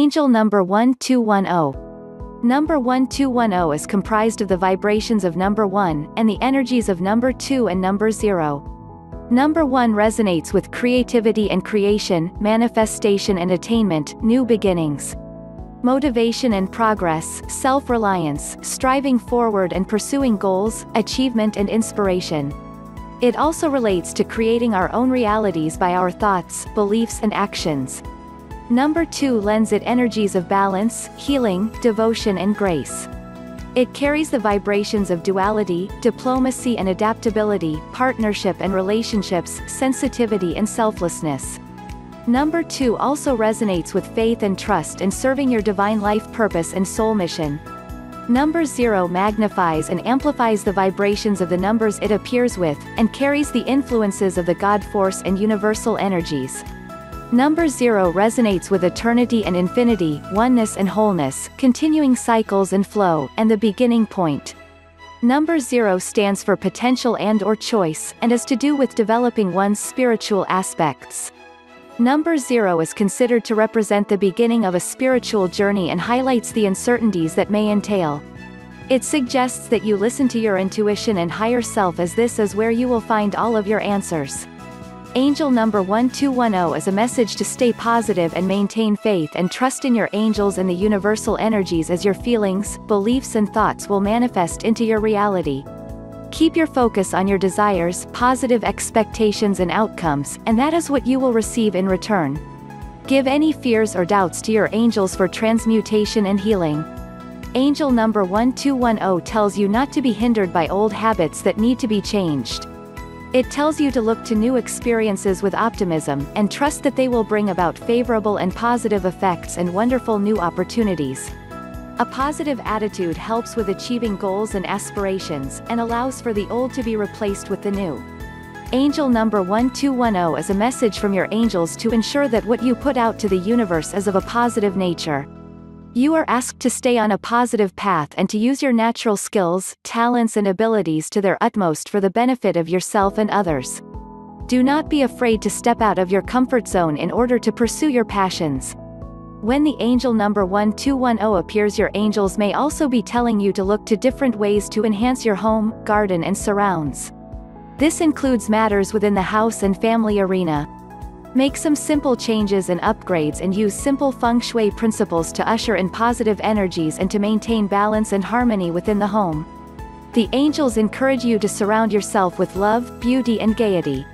Angel number 1210. Number 1210 is comprised of the vibrations of number 1, and the energies of number 2 and number 0. Number 1 resonates with creativity and creation, manifestation and attainment, new beginnings, motivation and progress, self-reliance, striving forward and pursuing goals, achievement and inspiration. It also relates to creating our own realities by our thoughts, beliefs and actions. Number 2 lends it energies of balance, healing, devotion and grace. It carries the vibrations of duality, diplomacy and adaptability, partnership and relationships, sensitivity and selflessness. Number 2 also resonates with faith and trust in serving your divine life purpose and soul mission. Number 0 magnifies and amplifies the vibrations of the numbers it appears with, and carries the influences of the God force and universal energies. Number 0 resonates with eternity and infinity, oneness and wholeness, continuing cycles and flow, and the beginning point. Number 0 stands for potential and/or choice, and is to do with developing one's spiritual aspects. Number 0 is considered to represent the beginning of a spiritual journey and highlights the uncertainties that may entail. It suggests that you listen to your intuition and higher self, as this is where you will find all of your answers. Angel number 1210 is a message to stay positive and maintain faith and trust in your angels and the universal energies, as your feelings, beliefs and thoughts will manifest into your reality. Keep your focus on your desires, positive expectations and outcomes, and that is what you will receive in return. Give any fears or doubts to your angels for transmutation and healing. Angel number 1210 tells you not to be hindered by old habits that need to be changed. It tells you to look to new experiences with optimism, and trust that they will bring about favorable and positive effects and wonderful new opportunities. A positive attitude helps with achieving goals and aspirations, and allows for the old to be replaced with the new. Angel number 1210 is a message from your angels to ensure that what you put out to the universe is of a positive nature. You are asked to stay on a positive path and to use your natural skills, talents and abilities to their utmost for the benefit of yourself and others. Do not be afraid to step out of your comfort zone in order to pursue your passions. When the angel number 1210 appears, your angels may also be telling you to look to different ways to enhance your home, garden and surrounds. This includes matters within the house and family arena. Make some simple changes and upgrades and use simple feng shui principles to usher in positive energies and to maintain balance and harmony within the home. The angels encourage you to surround yourself with love, beauty and gaiety.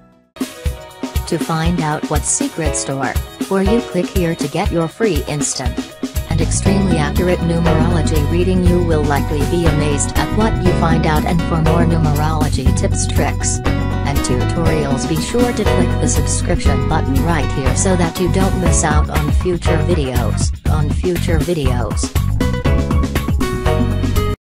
To find out what secret store, or you click here to get your free instant and extremely accurate numerology reading. You will likely be amazed at what you find out, and for more numerology tips, tricks, and tutorials, be sure to click the subscription button right here so that you don't miss out on future videos.